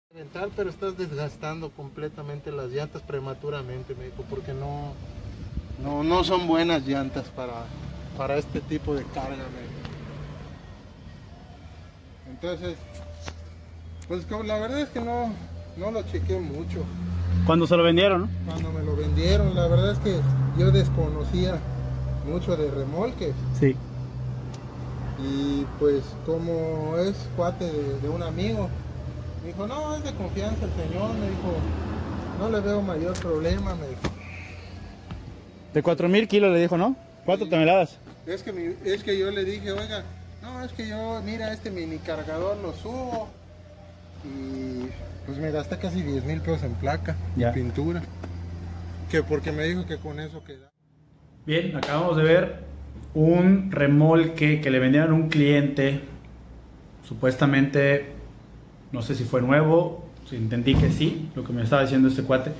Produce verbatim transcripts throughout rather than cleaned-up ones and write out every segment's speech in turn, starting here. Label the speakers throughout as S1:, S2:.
S1: Rentar, pero estás desgastando completamente las llantas prematuramente, me dijo, porque no, no, no son buenas llantas para, para este tipo de carga, me dijo. Entonces, pues como la verdad es que no, no lo chequé mucho.
S2: Cuando se lo vendieron, ¿no?
S1: Cuando me lo vendieron, la verdad es que yo desconocía mucho de remolques.
S2: Sí.
S1: Y pues como es cuate de, de un amigo, me dijo, no, es de confianza el señor, me dijo, no le veo mayor problema, me dijo.
S2: De cuatro mil kilos le dijo, ¿no? cuatro
S1: Sí.
S2: toneladas.
S1: Es que, mi, es que yo le dije, oiga, no, es que yo, mira, este mini cargador lo subo y pues me gasté casi diez mil pesos en placa,
S2: Ya.
S1: en pintura, que porque me dijo que con eso queda.
S2: Bien, acabamos de ver un remolque que le vendieron a un cliente, supuestamente, no sé si fue nuevo, si entendí que sí, lo que me estaba diciendo este cuate.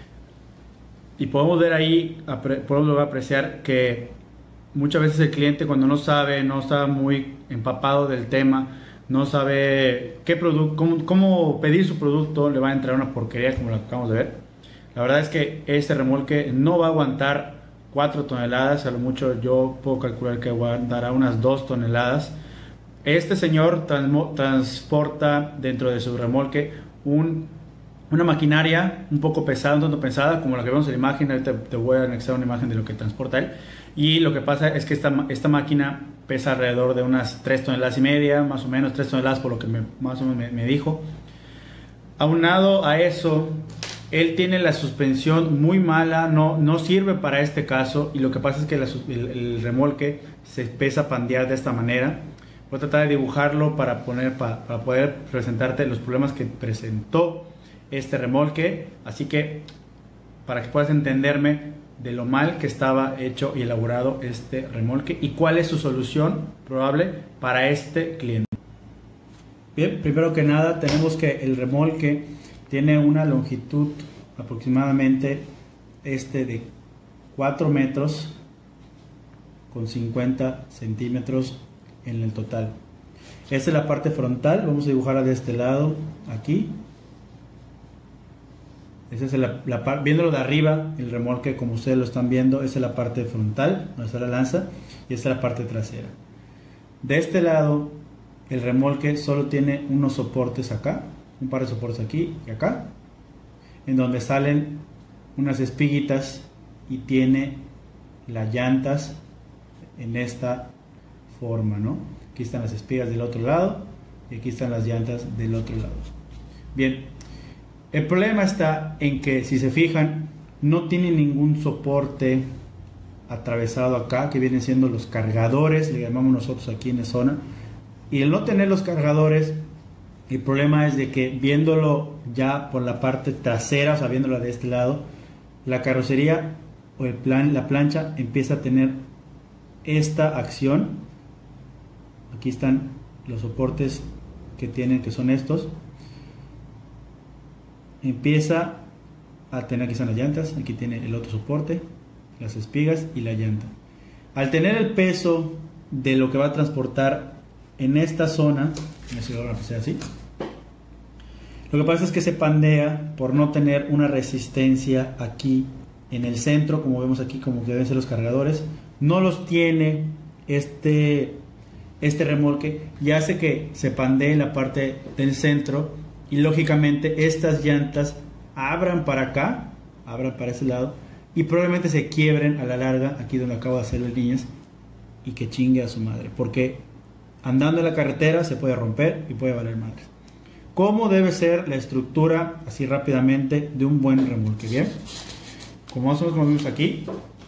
S2: Y podemos ver ahí, podemos apreciar que muchas veces el cliente, cuando no sabe, no está muy empapado del tema, no sabe qué producto, cómo, cómo pedir su producto, le va a entrar una porquería como la que acabamos de ver. La verdad es que este remolque no va a aguantar cuatro toneladas, a lo mucho yo puedo calcular que aguantará unas dos toneladas. Este señor transporta dentro de su remolque un, una maquinaria un poco pesada, un tanto pesada, como la que vemos en la imagen. Ahorita te voy a anexar una imagen de lo que transporta él. Y lo que pasa es que esta, esta máquina pesa alrededor de unas tres toneladas y media, más o menos tres toneladas por lo que me, más o menos me, me dijo. Aunado a eso, él tiene la suspensión muy mala, no, no sirve para este caso, y lo que pasa es que la, el, el remolque se empieza a pandear de esta manera. Voy a tratar de dibujarlo para, poner, para, para poder presentarte los problemas que presentó este remolque, así que para que puedas entenderme de lo mal que estaba hecho y elaborado este remolque y cuál es su solución probable para este cliente. Bien, primero que nada tenemos que el remolque tiene una longitud aproximadamente este de cuatro metros con cincuenta centímetros en el total. Esta es la parte frontal, vamos a dibujarla de este lado, aquí. Esa es la, la parte, viéndolo de arriba, el remolque como ustedes lo están viendo, esa es la parte frontal, donde está la lanza, y esta es la parte trasera. De este lado, el remolque solo tiene unos soportes acá, un par de soportes aquí y acá, en donde salen unas espiguitas y tiene las llantas en esta forma, ¿no? Aquí están las espigas del otro lado y aquí están las llantas del otro lado. Bien, el problema está en que, si se fijan, no tiene ningún soporte atravesado acá, que vienen siendo los cargadores, le llamamos nosotros aquí en la zona. Y el no tener los cargadores, el problema es de que, viéndolo ya por la parte trasera, o sea, viéndolo de este lado, la carrocería o el plan, la plancha empieza a tener esta acción. Aquí están los soportes que tienen, que son estos. Empieza a tener, aquí están las llantas, aquí tiene el otro soporte, las espigas y la llanta. Al tener el peso de lo que va a transportar en esta zona, no sé si lo van a hacer así, lo que pasa es que se pandea por no tener una resistencia aquí en el centro, como vemos aquí, como que deben ser los cargadores. No los tiene este, este remolque, y hace que se pandee en la parte del centro, y lógicamente estas llantas abran para acá, abran para ese lado, y probablemente se quiebren a la larga, aquí donde acabo de hacer las líneas, y que chingue a su madre, porque andando en la carretera se puede romper y puede valer madre. ¿Cómo debe ser la estructura, así rápidamente, de un buen remolque? Bien, como más o menos como vemos aquí,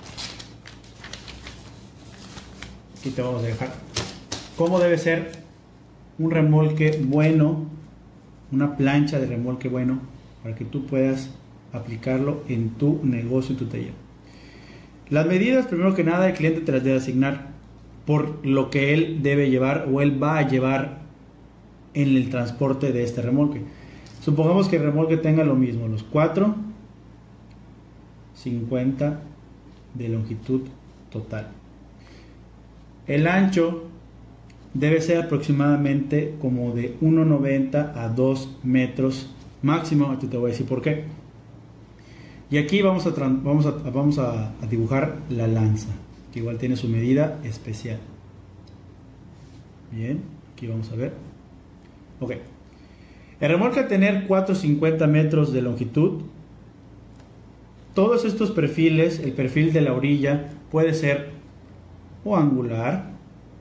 S2: aquí te vamos a dejar cómo debe ser un remolque bueno, una plancha de remolque bueno, para que tú puedas aplicarlo en tu negocio, en tu taller. Las medidas, primero que nada, el cliente te las debe asignar por lo que él debe llevar o él va a llevar en el transporte de este remolque. Supongamos que el remolque tenga lo mismo, los cuatro cincuenta de longitud total. El ancho debe ser aproximadamente como de uno noventa a dos metros máximo. Aquí te voy a decir por qué. Y aquí vamos a, vamos a, vamos a, a dibujar la lanza, que igual tiene su medida especial. Bien, aquí vamos a ver. Ok. El remolque a tener cuatrocientos cincuenta metros de longitud. Todos estos perfiles, el perfil de la orilla puede ser o angular,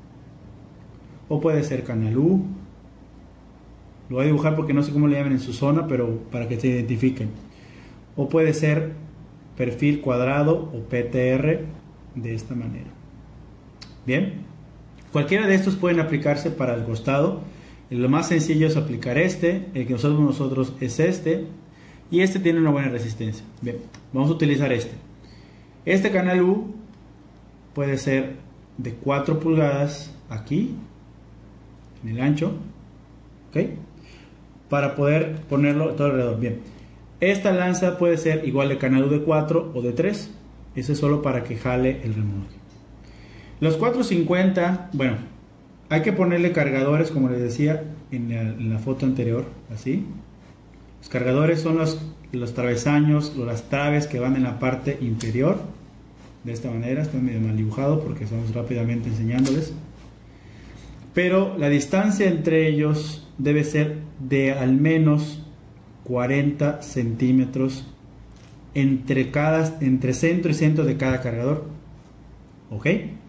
S2: o puede ser canalú. Lo voy a dibujar porque no sé cómo le llaman en su zona, pero para que se identifiquen. O puede ser perfil cuadrado o P T R, de esta manera. Bien, cualquiera de estos pueden aplicarse para el costado. Lo más sencillo es aplicar este, el que nosotros nosotros es este, y este tiene una buena resistencia. Bien, vamos a utilizar este. Este canal U puede ser de cuatro pulgadas aquí, en el ancho, ¿ok? Para poder ponerlo todo alrededor. Bien, esta lanza puede ser igual de canal U de cuatro o de tres. Ese es solo para que jale el remolque. Los cuatrocientos cincuenta, bueno, hay que ponerle cargadores, como les decía en la, en la foto anterior, así. Los cargadores son los, los travesaños o las traves que van en la parte inferior. De esta manera, está medio mal dibujado porque estamos rápidamente enseñándoles. Pero la distancia entre ellos debe ser de al menos cuarenta centímetros entre, cada, entre centro y centro de cada cargador. ¿Ok?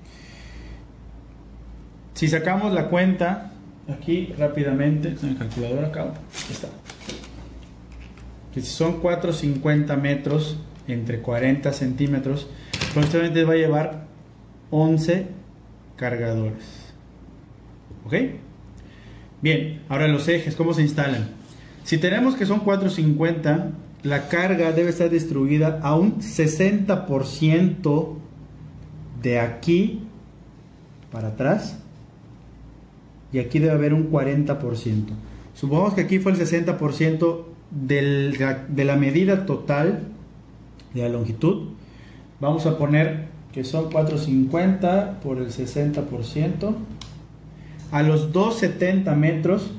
S2: Si sacamos la cuenta aquí rápidamente, con el calculador acá, aquí está. Que si son cuatrocientos cincuenta metros entre cuarenta centímetros, aproximadamente va a llevar once cargadores. ¿Ok? Bien, ahora los ejes, ¿cómo se instalan? Si tenemos que son cuatrocientos cincuenta, la carga debe estar distribuida a un sesenta por ciento de aquí para atrás, y aquí debe haber un cuarenta por ciento. Supongamos que aquí fue el sesenta por ciento del, de la medida total de la longitud. Vamos a poner que son cuatrocientos cincuenta por el sesenta por ciento. A los doscientos setenta metros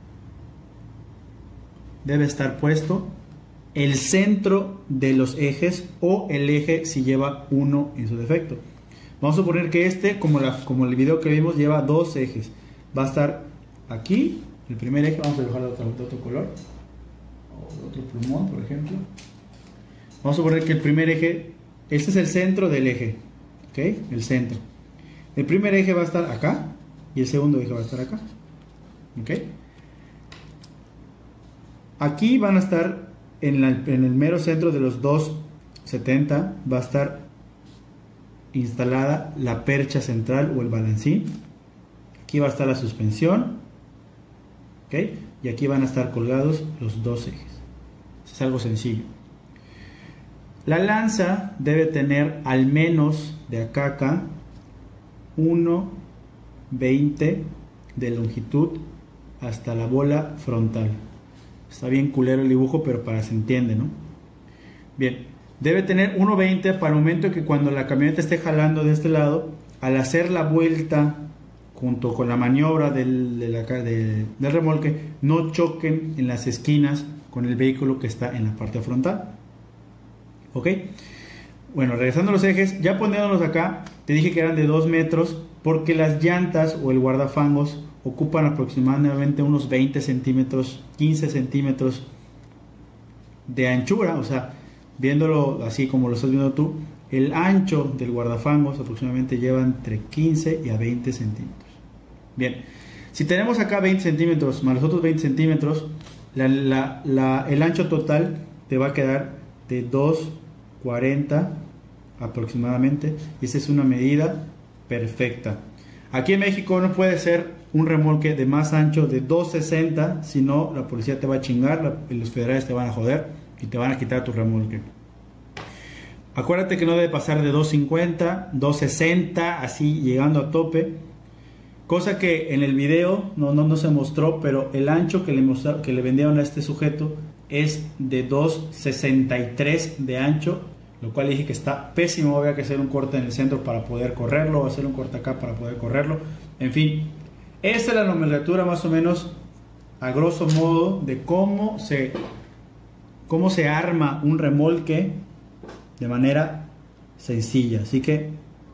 S2: debe estar puesto el centro de los ejes, o el eje si lleva uno en su defecto. Vamos a suponer que este, como, la, como el video que vimos, lleva dos ejes. Va a estar aquí, el primer eje. Vamos a dibujarlo de otro, de otro color, o de otro plumón, por ejemplo. Vamos a suponer que el primer eje, este es el centro del eje, ¿ok? El centro. El primer eje va a estar acá, y el segundo eje va a estar acá, ¿ok? Aquí van a estar en, la, en el mero centro de los doscientos setenta, va a estar instalada la percha central o el balancín. Aquí va a estar la suspensión, ¿ok? Y aquí van a estar colgados los dos ejes. Es algo sencillo. La lanza debe tener al menos de acá a acá uno veinte de longitud hasta la bola frontal. Está bien culero el dibujo, pero para se entiende, ¿no? Bien, debe tener uno veinte para el momento que cuando la camioneta esté jalando de este lado, al hacer la vuelta junto con la maniobra del, de la, de, del remolque, no choquen en las esquinas con el vehículo que está en la parte frontal. ¿Ok? Bueno, regresando a los ejes, ya poniéndolos acá, te dije que eran de dos metros, porque las llantas o el guardafangos ocupan aproximadamente unos veinte centímetros, quince centímetros de anchura. O sea, viéndolo así como lo estás viendo tú, el ancho del guardafangos aproximadamente lleva entre quince y a veinte centímetros. Bien, si tenemos acá veinte centímetros más los otros veinte centímetros, la, la, la, el ancho total te va a quedar de dos cuarenta aproximadamente. Y esa es una medida perfecta. Aquí en México no puede ser un remolque de más ancho de dos sesenta, si no la policía te va a chingar, la, los federales te van a joder y te van a quitar tu remolque. Acuérdate que no debe pasar de dos cincuenta, dos sesenta, así llegando a tope. Cosa que en el video no, no, no se mostró, pero el ancho que le, mostraron, que le vendieron a este sujeto es de dos sesenta y tres de ancho, lo cual dije que está pésimo. Había que hacer un corte en el centro para poder correrlo, o hacer un corte acá para poder correrlo. En fin, esta es la nomenclatura más o menos a grosso modo de cómo se cómo se arma un remolque de manera sencilla. Así que,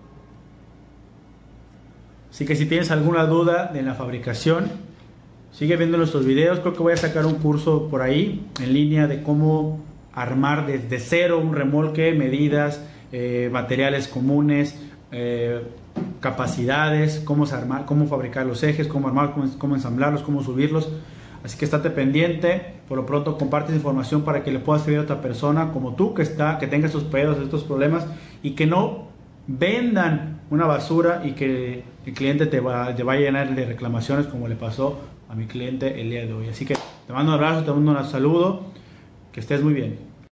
S2: así que si tienes alguna duda de la fabricación, sigue viendo nuestros videos. Creo que voy a sacar un curso por ahí en línea de cómo armar desde cero un remolque, medidas, eh, materiales comunes, eh, capacidades, cómo, se arma, cómo fabricar los ejes, cómo armar, cómo, cómo ensamblarlos, cómo subirlos. Así que estate pendiente. Por lo pronto comparte información para que le puedas servir a otra persona como tú que, está, que tenga estos pedos, estos problemas, y que no vendan una basura y que el cliente te va, te va a llenar de reclamaciones como le pasó a mi cliente el día de hoy. Así que te mando un abrazo, te mando un saludo, que estés muy bien.